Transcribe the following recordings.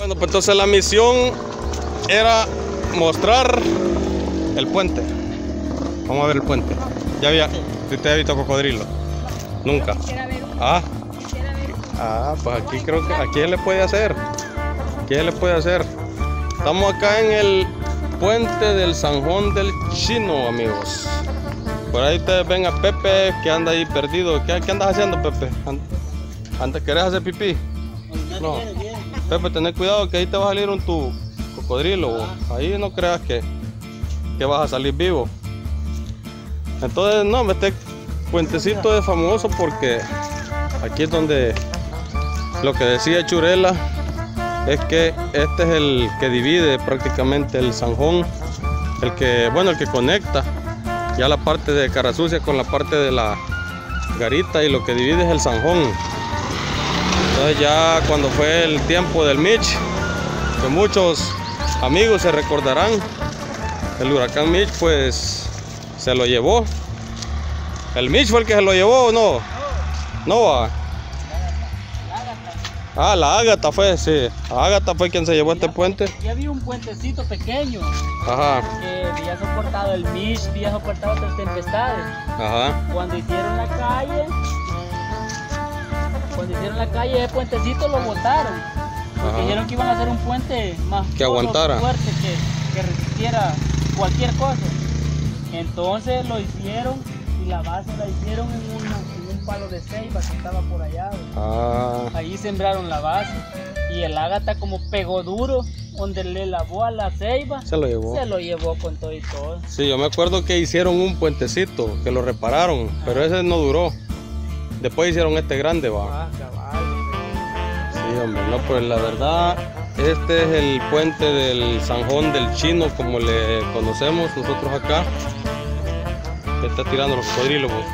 Bueno, pues entonces la misión era mostrar el puente. Vamos a ver el puente. Ya había, ¿usted ha visto cocodrilo? Nunca. Pues aquí creo que aquí se le puede hacer. Aquí se le puede hacer. Estamos acá en el puente del San Juan del Chino, amigos. Por ahí ustedes ven a Pepe que anda ahí perdido. ¿Qué andas haciendo, Pepe? ¿Querés hacer pipí? No. Pepe, tened cuidado que ahí te va a salir tu cocodrilo. Ahí no creas que vas a salir vivo. Entonces, no, este puentecito es famoso porque aquí es donde lo que decía Churela es que este es el que divide prácticamente el Sanjón, el que conecta ya la parte de Carasucia con la parte de la garita, y lo que divide es el Sanjón. Entonces ya cuando fue el tiempo del Mitch, que muchos amigos se recordarán, el huracán Mitch pues se lo llevó. ¿El Mitch fue el que se lo llevó o no? No. La Ágata fue, sí. Ágata fue quien se llevó este puente. Ya había un puentecito pequeño. Ajá. Que había soportado el Mitch, había soportado otras tempestades. Ajá. Cuando hicieron la calle, ese puentecito lo botaron. Porque dijeron que iban a hacer un puente más que aguantara, fuerte, que resistiera cualquier cosa. Entonces lo hicieron y la base la hicieron en un palo de ceiba que estaba por allá. Ahí sembraron la base y el Ágata, como pegó duro, donde le lavó a la ceiba, se lo llevó con todo y todo. Sí, yo me acuerdo que hicieron un puentecito, que lo repararon, pero ese no duró. Después hicieron este grande, va. Sí, hombre, no, pues la verdad, este es el puente del Sanjón del Chino, como le conocemos nosotros acá. Que está tirando los cocodrilos, pues.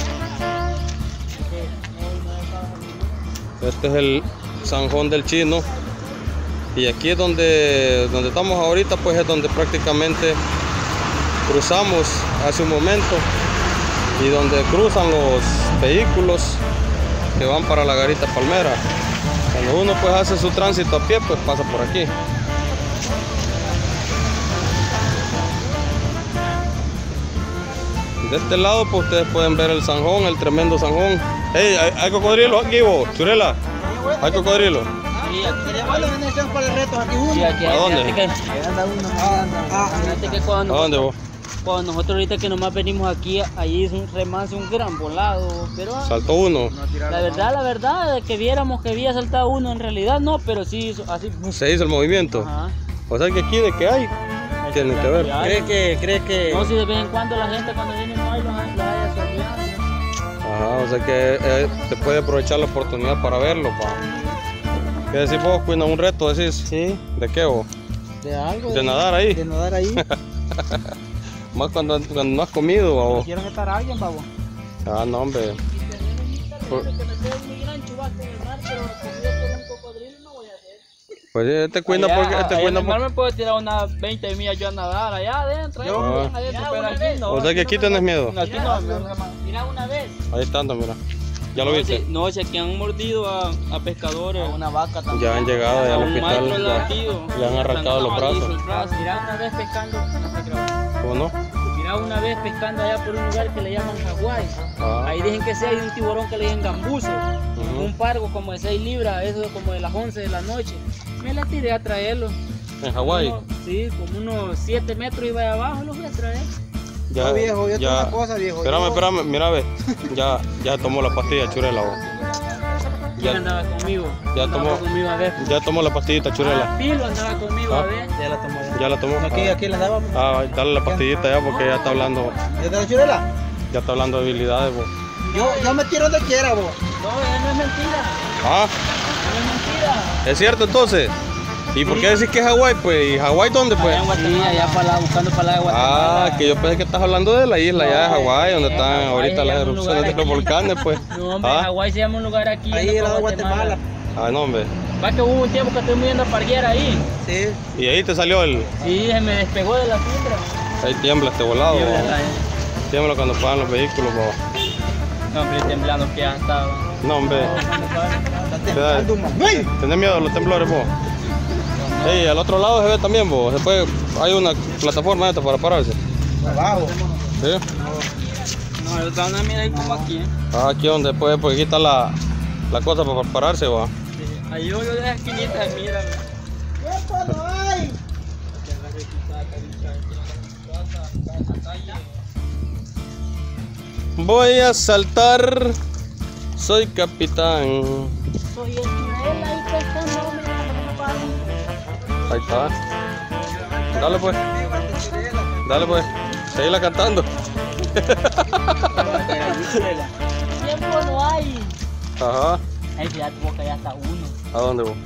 Este es el Sanjón del Chino. Y aquí es donde estamos ahorita, pues es donde prácticamente cruzamos hace un momento. Y donde cruzan los vehículos que van para la garita Palmera. Cuando uno pues hace su tránsito a pie, pues pasa por aquí. De este lado pues ustedes pueden ver el Sanjón, el tremendo Sanjón. Hey, ¿hay cocodrilo aquí, vos? Churela, ¿hay cocodrilo? Sí, aquí. ¿A dónde? ¿A dónde vos? Cuando nosotros ahorita que nomás venimos aquí, ahí es un remanso, un gran volado, pero saltó uno. La verdad, que viéramos que había saltado uno, en realidad no, pero sí hizo así. Se hizo el movimiento. Ajá. O sea que aquí de qué hay, tiene que ver. ¿Cree que? No, si de vez en cuando la gente cuando viene no hay, los haya soleado. Ajá, o sea que se puede aprovechar la oportunidad para verlo, pa. ¿Qué decís vos, Cuina? ¿Un reto decís? Sí. ¿De qué vos? De algo. ¿De nadar ahí? De nadar ahí. Más cuando no has comido, babo. ¿Quieren estar a alguien, babo? No, hombre. Pues este Cuina porque me puedo tirar unas 20 millas yo a nadar allá adentro. Pero aquí no. O sea que aquí tenés miedo. Aquí no. Mira una vez. Ahí está, mira. ¿Ya lo viste? No, si aquí han mordido a pescadores. A una vaca también. Ya han llegado ya al hospital. Le han arrancado los brazos. Mira una vez pescando. ¿Cómo no? Mira una vez pescando allá por un lugar que le llaman Hawái. Ahí dicen que hay un tiburón que le dicen gambuzo. Un pargo como de 6 libras, eso como de las 11 de la noche. Me la tiré a traerlo. ¿En Hawái? Sí, como unos 7 metros iba allá abajo, los voy a traer. Ya, viejo, yo tengo una cosa, viejo. Espérame, mira, ve. Ya tomó la pastilla, Churela, vos. ¿Quién andaba conmigo? Ya tomó la pastillita, Churela. Pilo andaba conmigo, a ver. Ya la tomó. Aquí la daba. Dale la pastillita ya porque ya está hablando. ¿Ya te la Churela? Ya está hablando de habilidades, vos. Yo me tiro donde quiera, vos. No, no es mentira. No es mentira. ¿Es cierto entonces? ¿Y por qué decís que es Hawái, pues? ¿Y Hawái dónde, pues? Allá en Guatemala, allá buscando para la de Guatemala. Que yo pensé que estás hablando de la isla allá de Hawái, donde están ahorita las erupciones de los volcanes, pues. No, hombre, Hawái se llama un lugar aquí. Ahí en la de Guatemala. No, hombre. Va que hubo un tiempo que estoy moviendo a parguera ahí. Sí. ¿Y ahí te salió el...? Sí, se me despegó de la fibra. Ahí tiembla este volado, tiembla cuando pagan los vehículos, bo. No, hombre, temblando que ya estaba. No, hombre. ¿Tenés miedo a los temblores, vos? Sí, al otro lado se ve también, vos. Después hay una plataforma esta para pararse. Abajo. ¿Sí? No, el otro lado mira ahí como aquí. Ah, aquí donde puede, porque aquí está la cosa para pararse, va. Sí. Ahí yo de la esquinita, mira. ¡Tiempo no hay! Voy a saltar. Soy capitán. Soy el Churel ahí pescándome el palo. Ahí está. Dale pues. Dale pues. Seguila cantando. Tiempo no hay. Ajá. Ahí fíjate vos que ya está uno. ¿A dónde vos?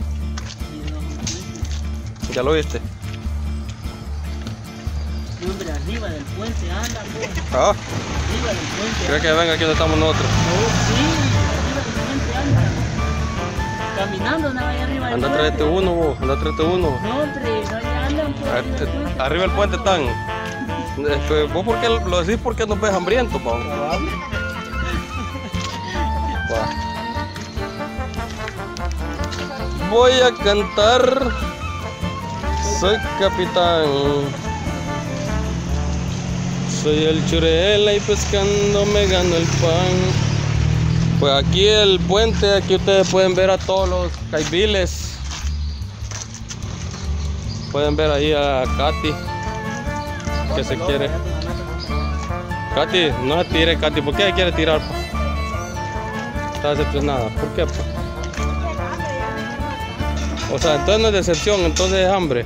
¿Ya lo viste? Hombre, arriba del puente anda, pues. Ah. Arriba del puente. ¿Crees que venga aquí donde estamos nosotros? No, sí, arriba del puente anda. Caminando, nada ahí arriba del Anda, puente. tráete uno vos. Anda, tráete uno. No, hombre, no, ya andan por arriba del puente. Arriba del puente están. ¿Vos por qué lo decís? Porque nos ves hambrientos, pa. Voy a cantar. Soy capitán. Soy el Churel y pescando me gano el pan. Pues aquí el puente, aquí ustedes pueden ver a todos los caibiles. Pueden ver ahí a Katy, que se quiere. Katy, no se tire, Katy. ¿Por qué se quiere tirar? Está decepcionada. ¿Por qué? O sea, entonces no es decepción, entonces es hambre.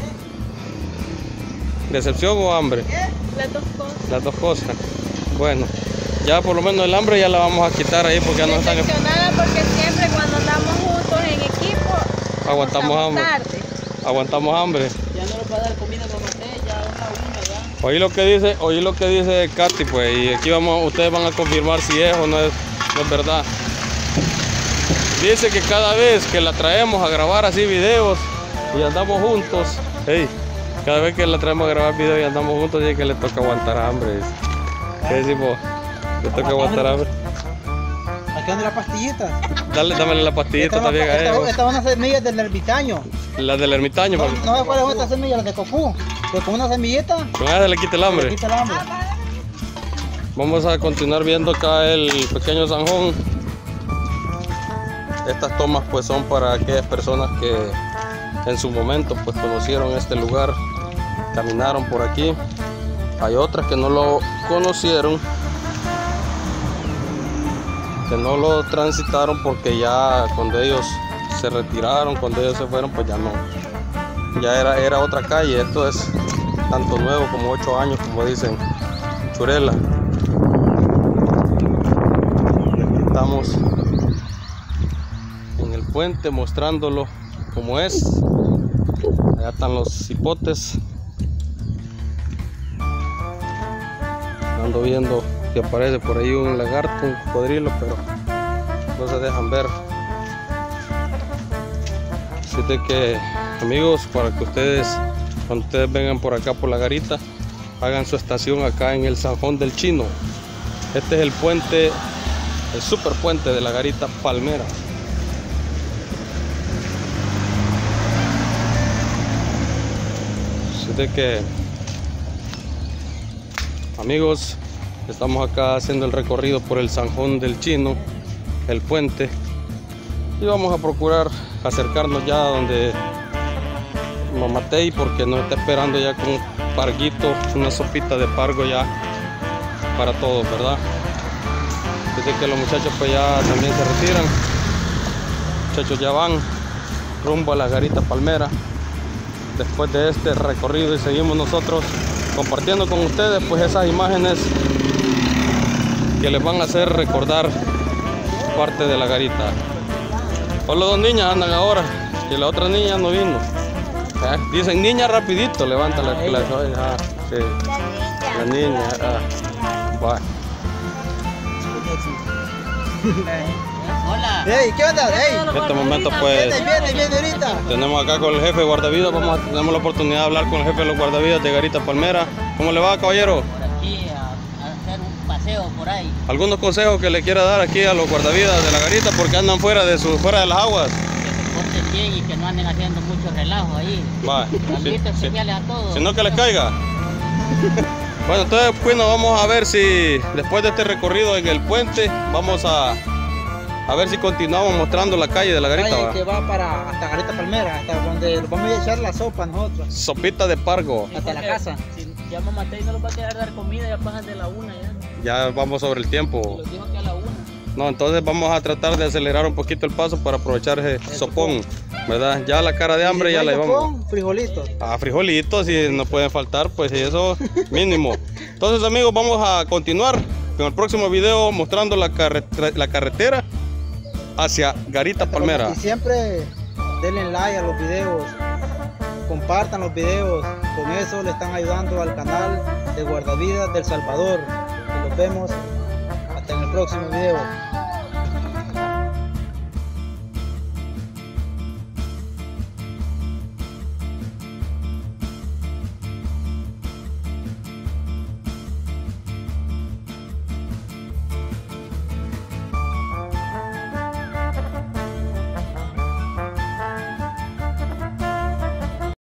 ¿Decepción o hambre? Las dos cosas. Las dos cosas. Bueno, ya por lo menos el hambre ya la vamos a quitar ahí porque ya no están. Decepcionada porque siempre cuando andamos juntos en equipo Aguantamos hambre. tarde. Aguantamos hambre. Ya no les va a dar comida con ustedes, ya una ya. Oí lo que dice Katy, pues, y aquí ustedes van a confirmar si es o no es verdad. Dice que cada vez que la traemos a grabar así videos y andamos juntos, hey, cada vez que la traemos a grabar videos y andamos juntos, dice que le toca aguantar hambre. Dice. ¿Qué decimos? Le toca aguantar hambre. Aquí anda la pastillita. Dámele la pastillita también a él. Estas son las semillas del ermitaño. Las del ermitaño, No, porque no sé cuáles son estas semillas, las de cocú. Que con una semillita con esa le quita el hambre. le quita el hambre. Vamos a continuar viendo acá el pequeño zanjón. Estas tomas pues son para aquellas personas que en su momento pues conocieron este lugar, caminaron por aquí. Hay otras que no lo conocieron, que no lo transitaron porque ya cuando ellos se retiraron, cuando ellos se fueron, pues ya no. Ya era otra calle. Esto es tanto nuevo como 8 años, como dicen Churela. Estamos en el puente mostrándolo como es. Allá están los hipotes. Ando viendo que aparece por ahí un lagarto, un cocodrilo, pero no se dejan ver. Así de que, amigos, para que cuando ustedes vengan por acá por la garita, hagan su estación acá en el Zanjón del Chino. Este es el puente, el super puente de la garita Palmera. Así de que, amigos, estamos acá haciendo el recorrido por el Zanjón del Chino, el puente, y vamos a procurar acercarnos ya donde Mamatei, porque nos está esperando ya con un parguito, una sopita de pargo ya para todos, ¿verdad? Desde que los muchachos pues ya también se retiran, los muchachos ya van rumbo a la garita Palmera después de este recorrido, y seguimos nosotros compartiendo con ustedes pues esas imágenes que les van a hacer recordar parte de la garita. Solo 2 niñas andan ahora y la otra niña no vino. Dicen niña rapidito, levanta la sí. La niña. Va. Hola. Hey, ¿qué onda? Hey. En este momento pues Viene ahorita. tenemos acá con el jefe de guardavidas. Tenemos la oportunidad de hablar con el jefe de los guardavidas de Garita Palmera. ¿Cómo le va, caballero? Por aquí a hacer un paseo por ahí. ¿Algunos consejos que le quiera dar aquí a los guardavidas de la garita porque andan fuera de las aguas? Que se porten bien y que no anden haciendo mucho relajo ahí. Va. Saluditos especiales a todos. Si no que les caiga. Bueno, entonces pues nos vamos a ver si después de este recorrido en el puente vamos a ver si continuamos mostrando la calle de la garita. Calle que va para hasta Garita Palmera, hasta donde vamos a echar la sopa nosotros. Sopita de pargo. Hasta la casa. Si ya Mamá Tei no los va a quedar dar comida, ya pasan de la 1 ya. Ya vamos sobre el tiempo. Los dijo que a la 1. No, entonces vamos a tratar de acelerar un poquito el paso para aprovechar ese sopón, ¿verdad? Ya la cara de hambre ya la llevamos. Frijolitos. Ah, frijolitos, si no pueden faltar, pues eso mínimo. Entonces, amigos, vamos a continuar con el próximo video mostrando la carretera hacia Garita Palmera. Y siempre denle like a los videos, compartan los videos, con eso le están ayudando al canal de Guardavidas del Salvador. Y nos vemos hasta en el próximo video.